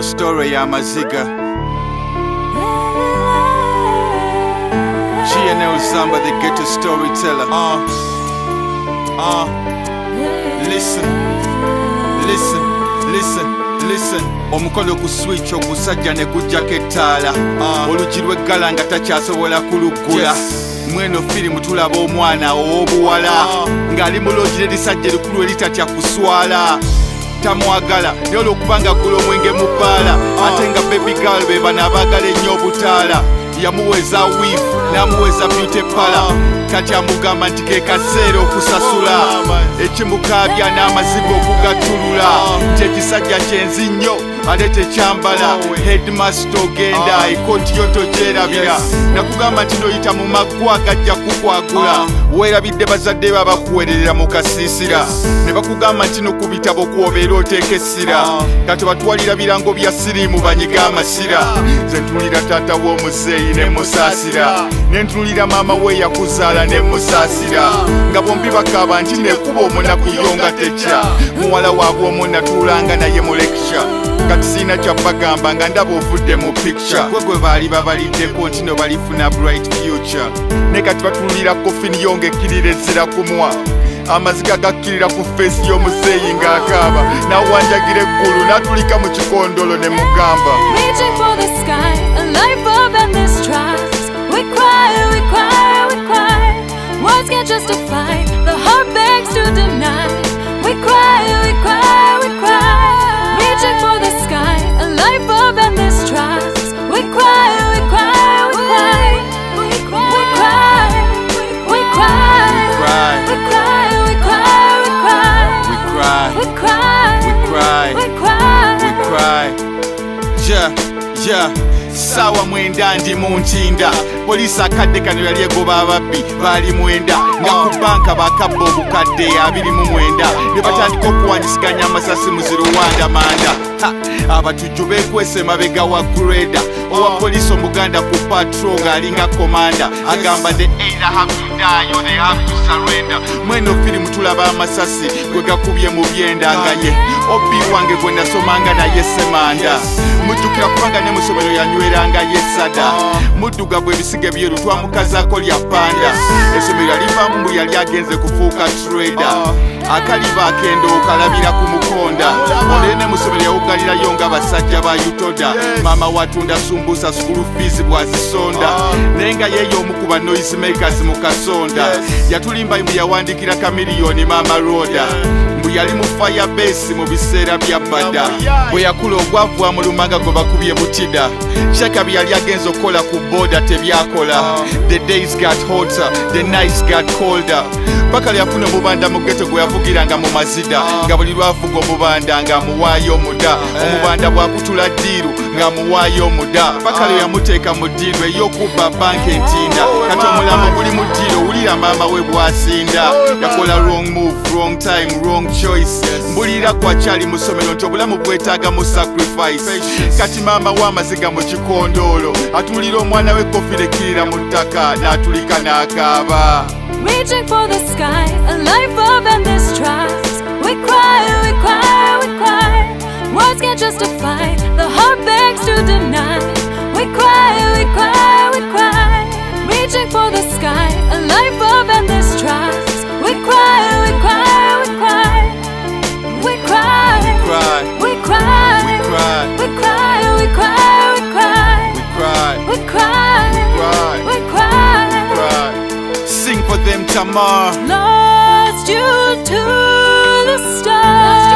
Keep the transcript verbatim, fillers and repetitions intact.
story ya maziga G N L Zamba, the ghetto storyteller. Uh, uh, listen, listen, listen, listen. Omukolo ku switch ogusajja ne kujja ketala. Uh, olujirwe galanga takyasobola kulugula. Mweno filimu tulaba omwana owobuwala. Uh, ngali mulojire lisajja likulu elitatya kuswala. Tamwagala nolo okubanga gulo mwenge mupala. Uh, ate nga baby girl beba nabagala ennyo obutaala. Yamuweza weave namuweza beauty pala kati amugamba nti ke kaseera okusasula ekimukabya n'amazigo okugatulula nti ekisajja kyenzi nnyo ate tekyambala headmaster ogenda ekoti yo togyerabira nakugamba nti noyita mu maggwa gajja kukwagula weerabidde bazadde be abakuweerera mu kasiisira ne bakugamba nti nokubitabo kwobeera oteeka essira kati batwalira birango bya siriimu banyiga amasira ze ntulira taata w'omuzeeyi ne musaasira ne ntulira maama we yakuzaala ne musaasira nga bombi bakaaba nti nekuba omunaku yo nga tekya muwala waabwe omu natuulanga naye mu lecture kati siina kyabagamba nga ndaba ovudde mu picture gwe gwe baali babaliddeko nti no balifuna bright future ne kati batulira kofini yo ng'ekkirira ezzira kumwa amaziga gakkirira ku feesi y'omuzeeyi ng'akaaba n'awanjagira eggulu n'atulika mu kikondolo ne mugamba reaching for the sky, a life of endless trials. We cry, we cry, we cry. Words can't justify, the heart begs to deny. We cry, we cry, we cry. Reaching for the sky, a life of endless trials. We cry, we cry, we cry. We cry, we cry, we cry. We cry, we cry, we cry. We cry, we cry, we cry, we cry, we cry. Yeah, yeah. Sawa mwenda ndi mu ntinda poliisi akadde kano yali egoba ababbi baali mwenda nga ku banka bakabba obukadde abiri mu mwenda ne batandika okuwanyisiganya amasasi mu ziruwanda manda abatujju beekwese mabega wa greda owa poliisi omuganda ku patrol ng'alinga komanda agamba the either have to die or they have to surrender. Mweno firimu tulaba amasasi gwe gakubye mu byenda nga ye obi wange gwe nasomanga naye semanda mujjukira kubanga ne mu ssomero yanyweranga yesada muddugavu ebisige byeru twamukazako lya panda essomero yalivaamu mbu yali agenze kufuuka trader akaliba akendo okalabira ku mukonda olere ne mu ssomero yawugalirayo nga basajja ba utoda maama watunda sumbusa school fees bwazisonda naye nga yeeyo omu ku ba noise makers mu kasonda yatulimba mbu yawandikira kamiliyoni maama roda mbu yali mu firebase mu biseera bya bada bwe yakula ogwavu amulumanga gwe bakubye butida shakabi yali agenza okukola ku boda tebyakola the days got hotter the nights got colder bakali yafuna omubanda mu ghetto gwe yavugiranga mu mazida nga buli lwavuga omubanda ng'amuwaayo omuda omubanda bwakutula ddiiru ng'amuwaayo omuda bakali yamuteeka mu ddiiru ey'okubba banka entinda kati omulambo guli mu ddiiru owulira maama we bw'asinda yakola wrong move wrong time wrong choice mbulira kwakyali mu ssomero nti obulamu bwetaaga mu sacrifice kati maama w'amaziga mu kikondoolo atulira omwana we kofi nekirira mu ttaka n'atulika n'akaaba. Reaching for the sky, a life of endless trials. We cry, we cry, we cry. Words can't justify, the heart begs to deny. We cry, we cry, we cry. Reaching for the sky, a life of endless trials. We cry, we cry, we cry. We cry, we cry, we cry, we cry, we cry, we cry, we cry, we cry, we cry, we cry. Sing for them, Tamar. Lost you to the stars.